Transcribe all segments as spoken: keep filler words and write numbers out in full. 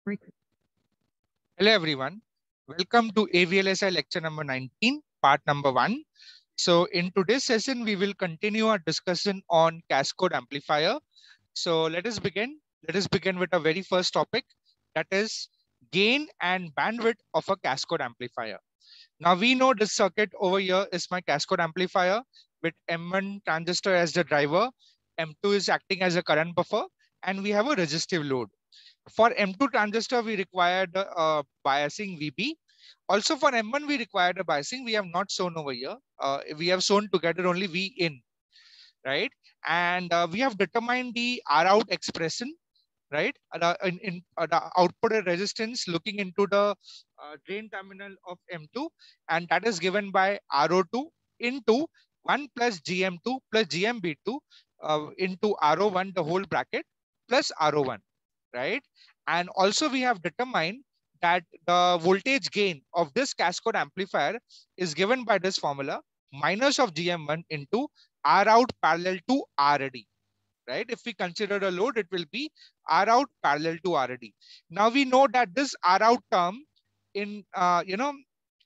Hello everyone, welcome to A V L S I lecture number nineteen, part number one. So in today's session, we will continue our discussion on cascode amplifier. So let us begin. Let us begin with our very first topic, that is gain and bandwidth of a cascode amplifier. Now we know this circuit over here is my cascode amplifier with M one transistor as the driver, M two is acting as a current buffer, and we have a resistive load. For M two transistor, we required uh, biasing V B. Also for M one, we required a biasing. We have not shown over here. Uh, we have shown together only V in, right? And uh, we have determined the R out expression, right? Uh, in, in uh, the output resistance looking into the uh, drain terminal of M two, and that is given by R O two into one plus G M two plus G M B two uh, into R O one, the whole bracket, plus R O one, right? And also we have determined that the voltage gain of this cascode amplifier is given by this formula, minus of G M one into R out parallel to R D, right? If we consider a load, it will be R out parallel to R D. Now we know that this R out term in, uh, you know,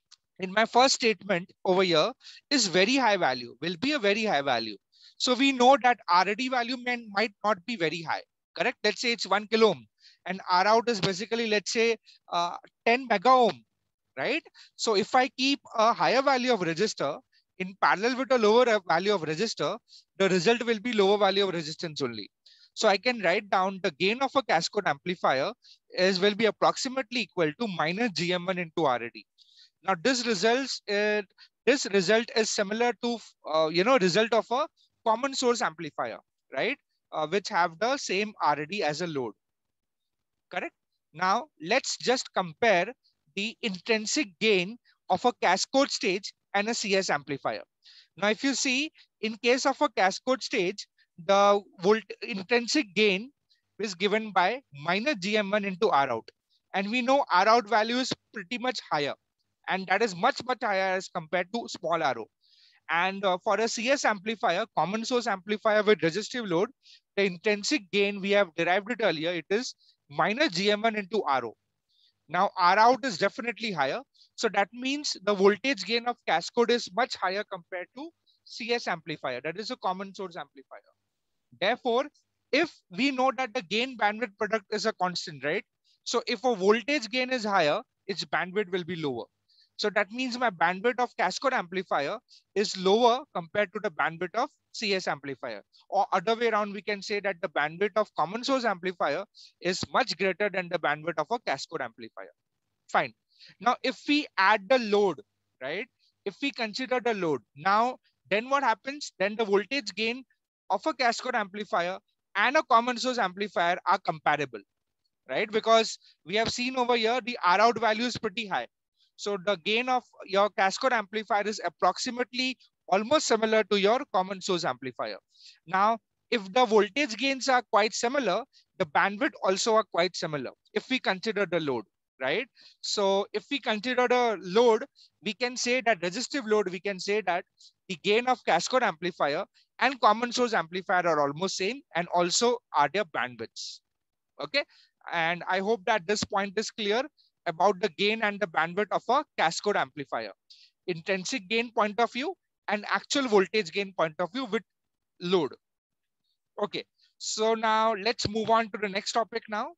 in my first statement over here is very high value, will be a very high value. So we know that R D value may, might not be very high, correct? Let's say it's one kilo ohm and R out is basically, let's say uh, ten mega ohm, right? So if I keep a higher value of resistor in parallel with a lower value of resistor, the result will be lower value of resistance only. So I can write down the gain of a cascode amplifier is will be approximately equal to minus G M one into R D. Now this results uh, this result is similar to uh, you know result of a common source amplifier, right? Uh, which have the same R D as a load. Correct. Now let's just compare the intrinsic gain of a cascode stage and a C S amplifier. Now, if you see, in case of a cascode stage, the volt intrinsic gain is given by minus G M one into R out. And we know R out value is pretty much higher. And that is much, much higher as compared to small R O. And uh, for a C S amplifier, common source amplifier with resistive load, the intrinsic gain, we have derived it earlier, it is minus G M one into R O. Now R out is definitely higher. So that means the voltage gain of cascode is much higher compared to C S amplifier. That is a common source amplifier. Therefore, if we know that the gain bandwidth product is a constant, right? So if a voltage gain is higher, its bandwidth will be lower. So that means my bandwidth of cascode amplifier is lower compared to the bandwidth of C S amplifier. Or other way around, we can say that the bandwidth of common source amplifier is much greater than the bandwidth of a cascode amplifier. Fine. Now, if we add the load, right? If we consider the load, now then what happens? Then the voltage gain of a cascode amplifier and a common source amplifier are comparable, right? Because we have seen over here the R out value is pretty high. So the gain of your cascode amplifier is approximately almost similar to your common source amplifier. Now, if the voltage gains are quite similar, the bandwidth also are quite similar if we consider the load, right? So if we consider the load, we can say that resistive load, we can say that the gain of cascode amplifier and common source amplifier are almost same, and also are their bandwidths. Okay. And I hope that this point is clear about the gain and the bandwidth of a cascode amplifier. Intrinsic gain point of view and actual voltage gain point of view with load. Okay. So now let's move on to the next topic now.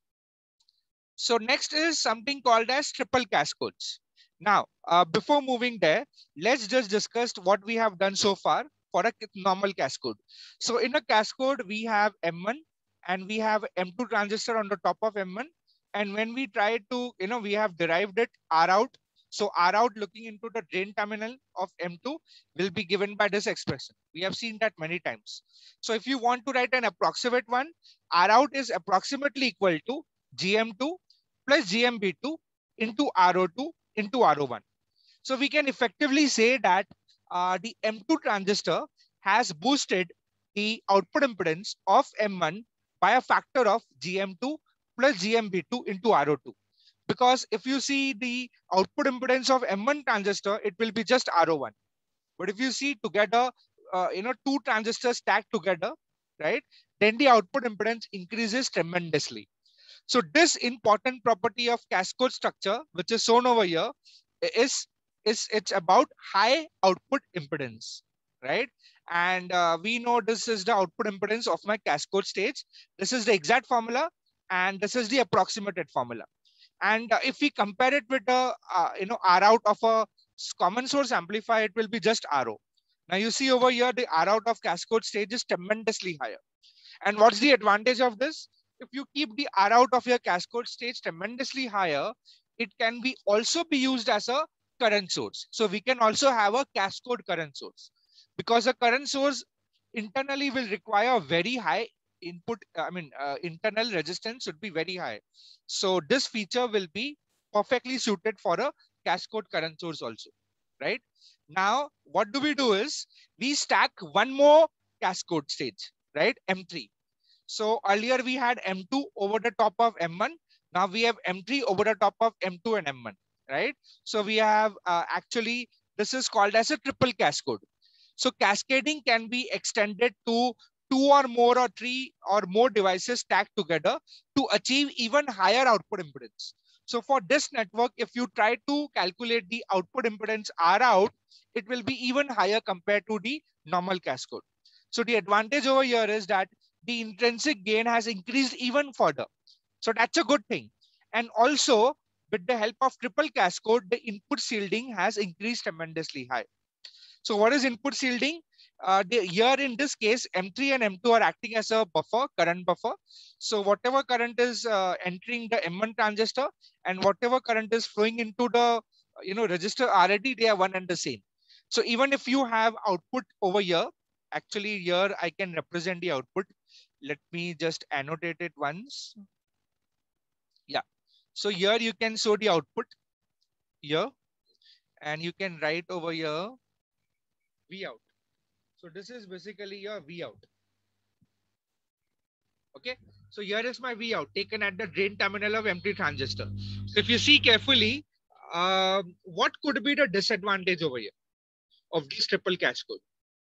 So next is something called as triple cascodes. Now, uh, before moving there, let's just discuss what we have done so far for a normal cascode. So in a cascode, we have M one and we have M two transistor on the top of M one. And when we try to, you know, we have derived it R out. So R out looking into the drain terminal of M two will be given by this expression. We have seen that many times. So if you want to write an approximate one, R out is approximately equal to G M two plus G M B two into R O two into R O one. So we can effectively say that uh, the M two transistor has boosted the output impedance of M one by a factor of G M two plus G M B two into R O two. Because if you see the output impedance of M one transistor, it will be just R O one. But if you see together, uh, you know, two transistors stacked together, right, then the output impedance increases tremendously. So this important property of cascode structure, which is shown over here, is, is it's about high output impedance, right? And uh, we know this is the output impedance of my cascode stage. This is the exact formula, and this is the approximated formula. And uh, if we compare it with the uh, you know R out of a common source amplifier, it will be just R O. Now you see over here, the R out of cascode stage is tremendously higher. And what's the advantage of this? If you keep the R out of your cascode stage tremendously higher, it can be also be used as a current source. So we can also have a cascode current source, because a current source internally will require very high input. I mean, uh, internal resistance should be very high. So this feature will be perfectly suited for a cascode current source also, right? Now, what do we do is we stack one more cascode stage, right? M three. So earlier we had M two over the top of M one. Now we have M three over the top of M two and M one, right? So we have uh, actually, this is called as a triple cascode. So cascading can be extended to two or more or three or more devices stacked together to achieve even higher output impedance. So for this network, if you try to calculate the output impedance R out, it will be even higher compared to the normal cascode. So the advantage over here is that the intrinsic gain has increased even further. So that's a good thing. And also, with the help of triple cascode, the input shielding has increased tremendously high. So what is input shielding? Uh, the, here in this case, M three and M two are acting as a buffer, current buffer. So whatever current is uh, entering the M one transistor and whatever current is flowing into the you know resistor R A D, they are one and the same. So even if you have output over here, actually here I can represent the output. Let me just annotate it once. Yeah. So here you can show the output here, and you can write over here V out. So this is basically your V out. Okay. So here is my V out taken at the drain terminal of M three transistor. So if you see carefully, uh, what could be the disadvantage over here of this triple cascode?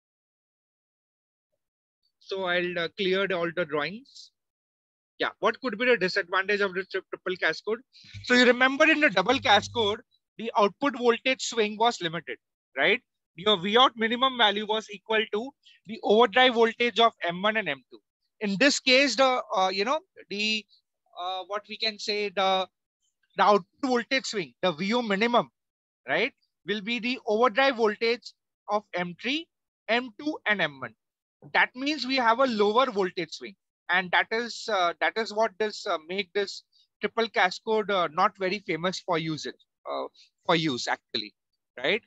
So I'll uh, clear the, all the drawings. Yeah, what could be the disadvantage of the triple cascode? So you remember in the double cascode, the output voltage swing was limited, right? Your V out minimum value was equal to the overdrive voltage of M one and M two. In this case, the uh, you know the uh, what we can say the the output voltage swing, the V O minimum, right, will be the overdrive voltage of M three, M two, and M one. That means we have a lower voltage swing, and that is uh, that is what does uh, make this triple cascode uh, not very famous for usage uh, for use actually, right?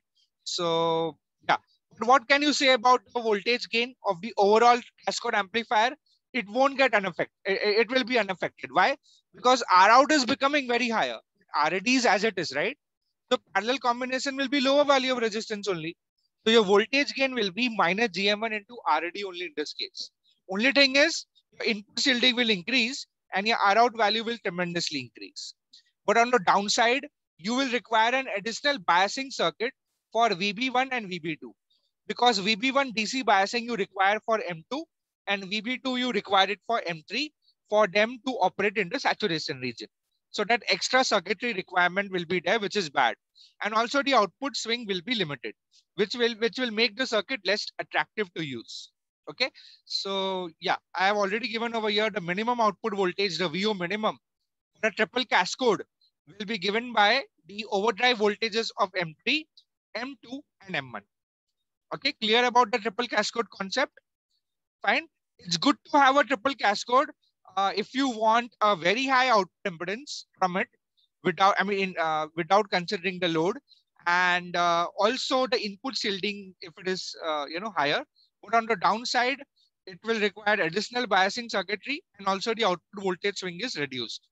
So yeah, but what can you say about the voltage gain of the overall cascode amplifier? It won't get unaffected. It, it will be unaffected. Why? Because R out is becoming very higher. R A D is as it is, right? The parallel combination will be lower value of resistance only. So your voltage gain will be minus G M one into R A D only in this case. Only thing is your input shielding will increase and your R out value will tremendously increase. But on the downside, you will require an additional biasing circuit for V B one and V B two, because V B one D C biasing you require for M two and V B two you require it for M three for them to operate in the saturation region. So that extra circuitry requirement will be there, which is bad. And also the output swing will be limited, which will which will make the circuit less attractive to use. Okay. So yeah, I have already given over here the minimum output voltage, the V O minimum. The triple cascode will be given by the overdrive voltages of M three, M two, and M one. Okay, clear about the triple cascode concept? Fine. It's good to have a triple cascode uh, if you want a very high output impedance from it without, I mean, uh, without considering the load, and uh, also the input shielding if it is, uh, you know, higher. But on the downside, it will require additional biasing circuitry, and also the output voltage swing is reduced.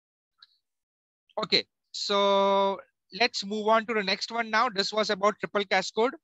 Okay, so let's move on to the next one now. This was about triple cascode.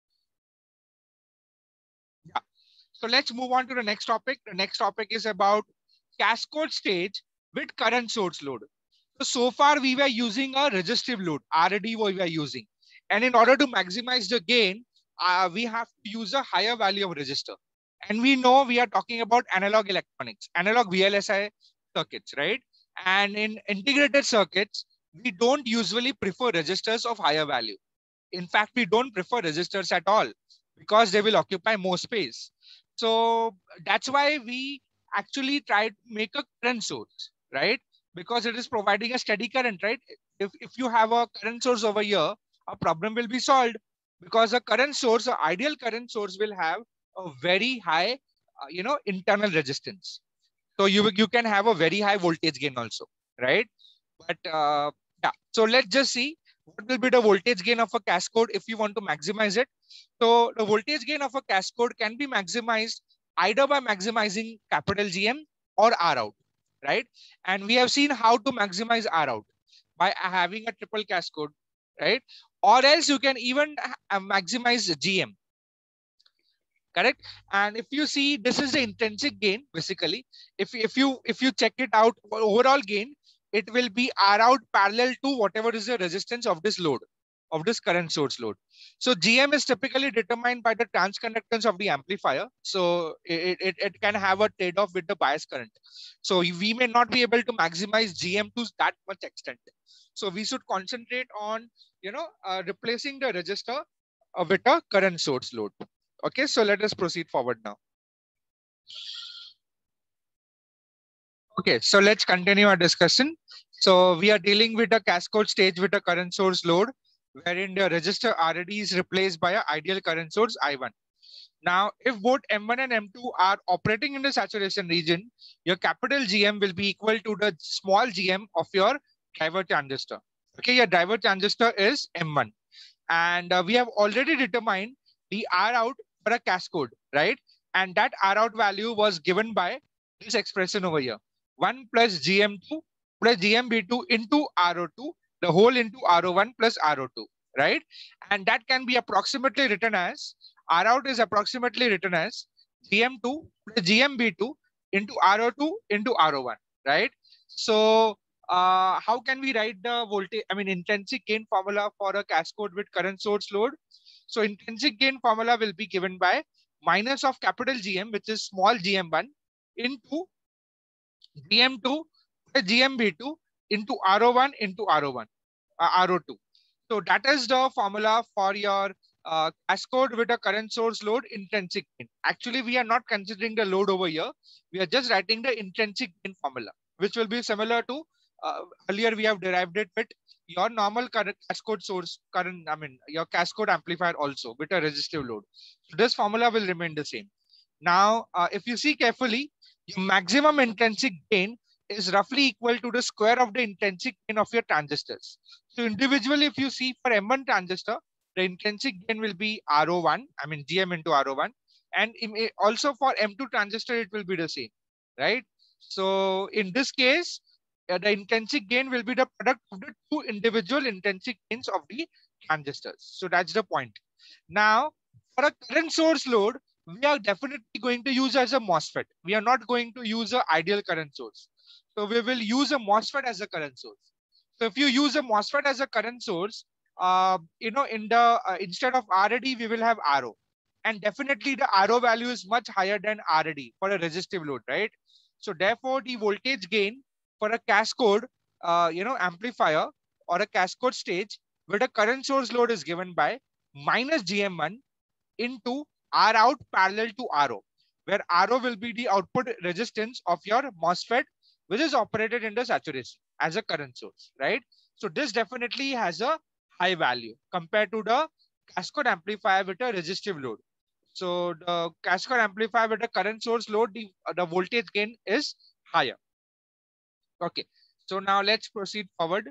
Yeah. So let's move on to the next topic. The next topic is about cascode stage with current source load. So, so far we were using a resistive load, R A D we were using. And in order to maximize the gain, uh, we have to use a higher value of resistor. And we know we are talking about analog electronics, analog V L S I circuits, right? And in integrated circuits, we don't usually prefer resistors of higher value. In fact, we don't prefer resistors at all because they will occupy more space. So that's why we actually try to make a current source, right? Because it is providing a steady current, right? If, if you have a current source over here, a problem will be solved because a current source, an ideal current source will have a very high, uh, you know, internal resistance. So you, you can have a very high voltage gain also, right? But uh, yeah, so let's just see what will be the voltage gain of a cascode if you want to maximize it. So the voltage gain of a cascode can be maximized either by maximizing capital G M or R out, right? And we have seen how to maximize R out by having a triple cascode, right? Or else you can even maximize G M. Correct. And if you see, this is the intrinsic gain. Basically, if if you if you check it out, overall gain, it will be R out parallel to whatever is the resistance of this load, of this current source load. So G M is typically determined by the transconductance of the amplifier. So it, it, it can have a trade-off with the bias current. So we may not be able to maximize G M to that much extent. So we should concentrate on, you know, uh, replacing the resistor uh, with a current source load. Okay, so let us proceed forward now. Okay, so let's continue our discussion. So we are dealing with a cascode stage with a current source load, wherein the resistor R D is replaced by an ideal current source I one. Now, if both M one and M two are operating in the saturation region, your capital G M will be equal to the small G M of your driver transistor. Okay, your driver transistor is M one. And uh, we have already determined the R out for a cascode, right? And that R out value was given by this expression over here. one plus G M two plus G M B two into R O two, the whole into R O one plus R O two, right? And that can be approximately written as, R out is approximately written as G M two plus G M B two into R O two into R O one, right? So uh, how can we write the voltage, I mean, intrinsic gain formula for a cascode with current source load? So intrinsic gain formula will be given by minus of capital G M, which is small G M one, into G M two plus G M B two into R O one into R O one, uh, R O two. So that is the formula for your uh, cascode with a current source load intrinsic gain. Actually, we are not considering the load over here. We are just writing the intrinsic gain formula, which will be similar to uh, earlier we have derived it with your normal current cascode source current, I mean, your cascode amplifier also with a resistive load. So this formula will remain the same. Now, uh, if you see carefully, your maximum intrinsic gain is roughly equal to the square of the intrinsic gain of your transistors. So individually, if you see for M one transistor, the intrinsic gain will be R O one, I mean G M into R O one. And also for M two transistor, it will be the same, right? So in this case, uh, the intrinsic gain will be the product of the two individual intrinsic gains of the transistors. So that's the point. Now, for a current source load, we are definitely going to use as a MOSFET. We are not going to use an ideal current source. So we will use a MOSFET as a current source. So if you use a MOSFET as a current source, uh, you know, in the uh, instead of R D, we will have R O. And definitely the R O value is much higher than R D for a resistive load, right? So therefore, the voltage gain for a cascode, uh, you know, amplifier or a cascode stage with a current source load is given by minus G M one into R out parallel to R O, where R O will be the output resistance of your MOSFET, which is operated in the saturation as a current source, right? So this definitely has a high value compared to the cascode amplifier with a resistive load. So the cascode amplifier with a current source load, the, uh, the voltage gain is higher. Okay, so now let's proceed forward.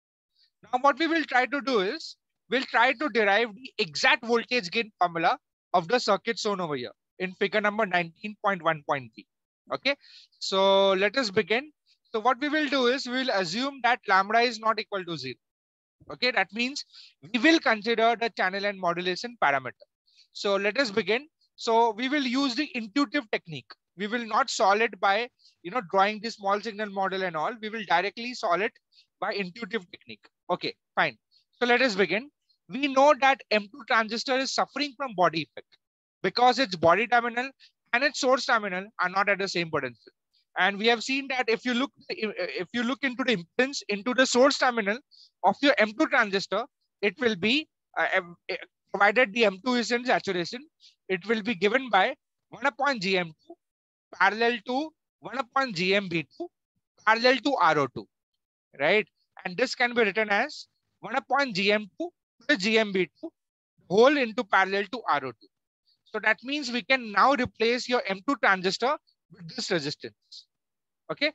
Now what we will try to do is, we'll try to derive the exact voltage gain formula of the circuit shown over here in figure number nineteen point one point three. Okay, so let us begin. So what we will do is, we will assume that lambda is not equal to zero. Okay, that means we will consider the channel and modulation parameter. So let us begin. So we will use the intuitive technique. We will not solve it by, you know, drawing the small signal model and all. We will directly solve it by intuitive technique. Okay, fine. So let us begin. We know that M two transistor is suffering from body effect because its body terminal and its source terminal are not at the same potential. And we have seen that if you look if you look into the impedance into the source terminal of your M two transistor, it will be uh, provided the M two is in saturation, it will be given by one upon G M two parallel to one upon G M B two parallel to R O two, right? And this can be written as one upon G M two plus G M B two whole into parallel to R O two. So that means we can now replace your M two transistor with this resistance. Okay,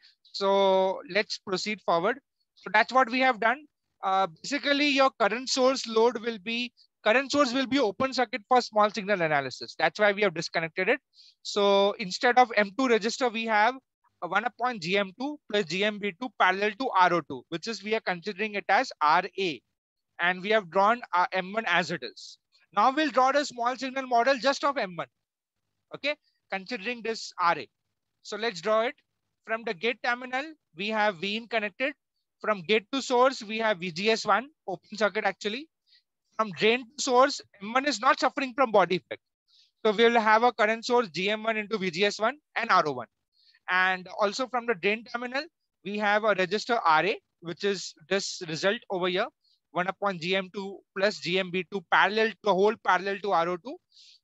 so let's proceed forward. So that's what we have done. Uh, basically, your current source load will be current source will be open circuit for small signal analysis. That's why we have disconnected it. So instead of M two resistor, we have one upon G M two plus G M B two parallel to R O two, which is we are considering it as R A, and we have drawn our M one as it is. Now we'll draw the small signal model just of M one. Okay, considering this R A. So let's draw it. From the gate terminal, we have V in connected. From gate to source, we have V G S one, open circuit actually. From drain to source, M one is not suffering from body effect. So we will have a current source G M one into V G S one and R O one. And also from the drain terminal, we have a resistor R A, which is this result over here, one upon G M two plus G M B two parallel to a whole parallel to R O two.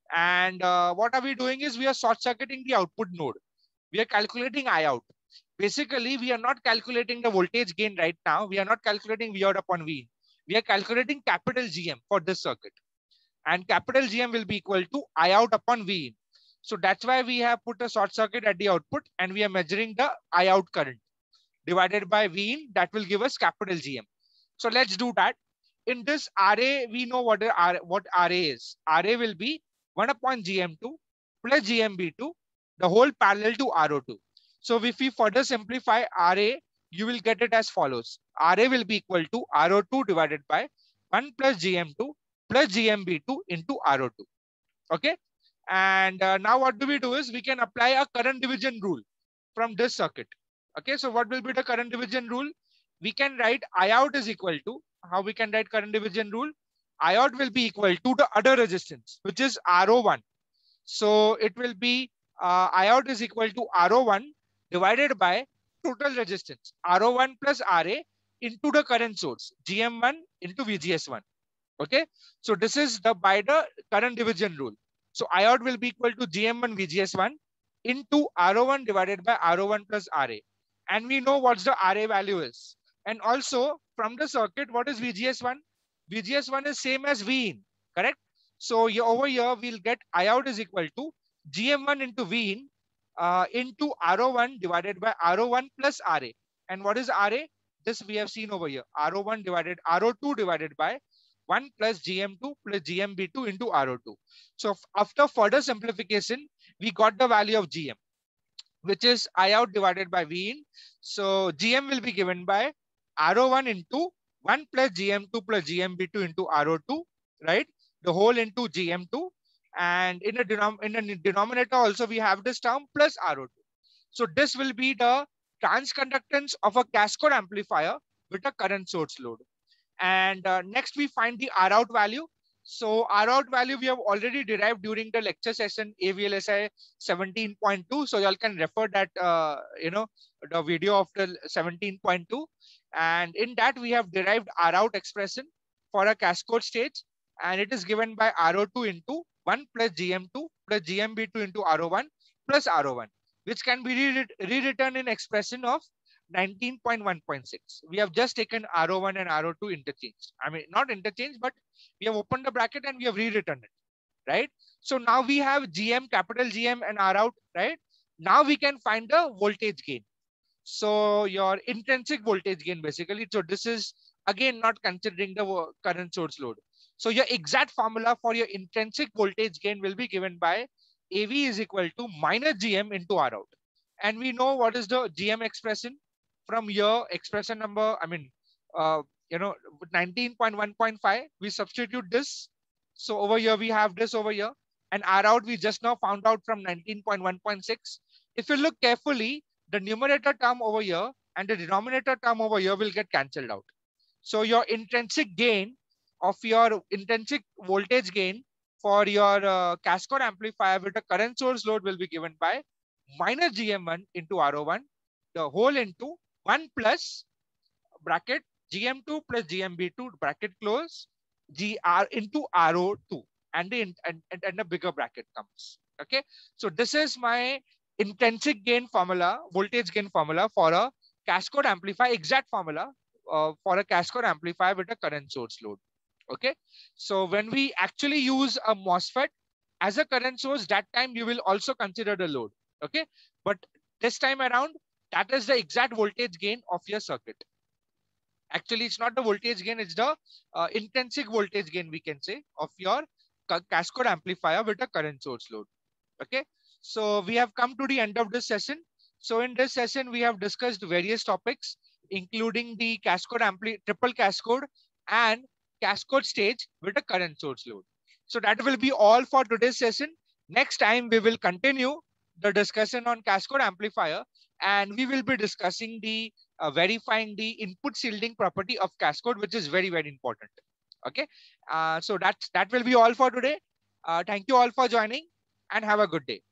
And uh, what are we doing is we are short circuiting the output node. We are calculating I out. Basically, we are not calculating the voltage gain right now. We are not calculating V out upon V in. We are calculating capital G M for this circuit. And capital G M will be equal to I out upon V in. So that's why we have put a short circuit at the output and we are measuring the I out current divided by V in. That will give us capital G M. So let's do that. In this R A, we know what, R, what R A is. R A will be one upon G M two plus G M B two, the whole parallel to R O two. So if we further simplify R A, you will get it as follows. R A will be equal to R O two divided by one plus G M two plus G M B two into R O two. Okay. And uh, now what do we do is we can apply a current division rule from this circuit. Okay. So what will be the current division rule? We can write I out is equal to, how we can write current division rule? I out will be equal to the other resistance, which is R O one. So it will be uh, I out is equal to R O one divided by total resistance R O one plus R A into the current source G M one into V G S one. Okay, so this is the by the current division rule. So I out will be equal to G M one V G S one into R O one divided by R O one plus R A, and we know what's the R A value is. And also from the circuit, what is V G S one? V G S one is same as V in, correct? So here, over here we'll get I out is equal to G M one into V in uh, into R O one divided by R O one plus R A. And what is R A? This we have seen over here. R O one divided R O two divided by one plus G M two plus G M B two into R O two. So after further simplification, we got the value of G M, which is I out divided by V in. So G M will be given by R O one into one plus G M two plus G M B two into R O two, right? The whole into G M two. And in a, denom in a denominator also we have this term plus R O two. So this will be the transconductance of a cascade amplifier with a current source load. And uh, next we find the R out value. So R out value we have already derived during the lecture session A V L S I seventeen point two. So y'all can refer that, uh, you know, the video of the seventeen point two. And in that we have derived R out expression for a cascade stage. And it is given by R O two into one plus G M two plus G M B two into R O one plus R O one, which can be rewritten in expression of nineteen point one point six. We have just taken R O one and R O two interchanged. I mean, not interchanged, but we have opened the bracket and we have rewritten it, right? So now we have G M, capital G M and R out, right? Now we can find the voltage gain. So your intrinsic voltage gain basically. So this is again not considering the current source load. So your exact formula for your intrinsic voltage gain will be given by A V is equal to minus G M into R out. And we know what is the G M expression from your expression number. I mean, uh, you know, nineteen point one point five, we substitute this. So over here, we have this over here, and R out we just now found out from nineteen point one point six. If you look carefully, the numerator term over here and the denominator term over here will get cancelled out. So your intrinsic gain of your intrinsic voltage gain for your uh, cascade amplifier with a current source load will be given by minus G M one into R O one the whole into one plus bracket G M two plus G M B two bracket close G R into R O two, and the and, and, and a bigger bracket comes. Okay, so this is my intrinsic gain formula, voltage gain formula for a cascade amplifier, exact formula uh, for a cascade amplifier with a current source load. Okay, so when we actually use a MOSFET as a current source, that time you will also consider the load. Okay, but this time around, that is the exact voltage gain of your circuit. Actually, it's not the voltage gain, it's the uh, intrinsic voltage gain, we can say, of your ca cascade amplifier with a current source load. Okay, so we have come to the end of this session. So in this session, we have discussed various topics, including the cascade ampli triple cascade and cascade stage with a current source load. So that will be all for today's session. Next time, we will continue the discussion on cascade amplifier, and we will be discussing the uh, verifying the input shielding property of cascade, which is very, very important. Okay, uh, so that's that will be all for today. Uh, thank you all for joining, and have a good day.